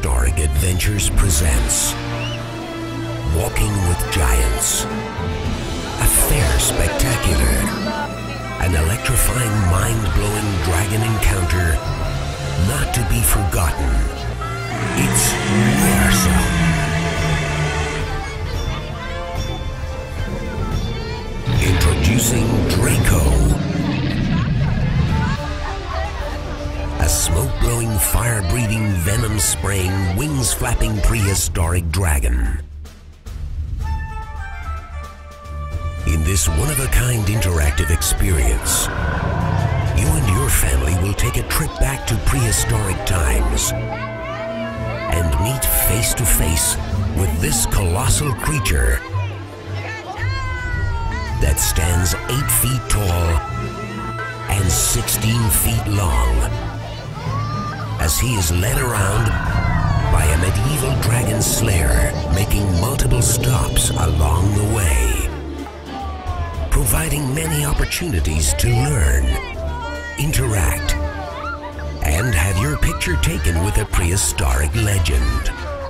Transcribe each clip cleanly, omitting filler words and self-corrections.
Prehistoric Adventures presents Walking with Giants. A fair spectacular, an electrifying, mind-blowing dragon encounter not to be forgotten. It's awesome. Introducing Draco. A smoke-blowing, fire-breathing, venom-spraying, wings-flapping prehistoric dragon. In this one-of-a-kind interactive experience, you and your family will take a trip back to prehistoric times and meet face-to-face with this colossal creature that stands 8 feet tall and 16 feet long, as he is led around by a medieval dragon slayer, making multiple stops along the way, providing many opportunities to learn, interact, and have your picture taken with a prehistoric legend.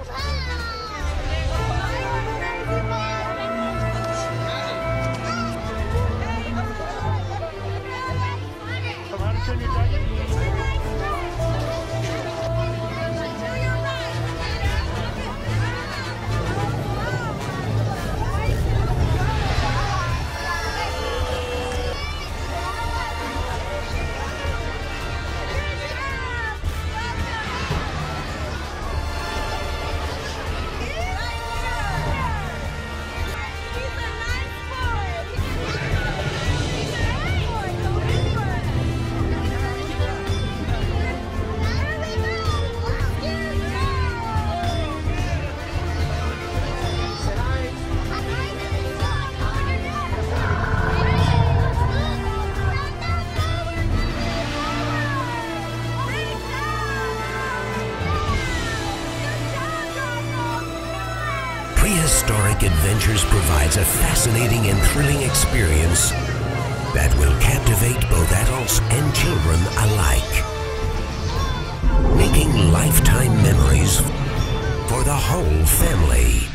Prehistoric Adventures provides a fascinating and thrilling experience that will captivate both adults and children alike, making lifetime memories for the whole family.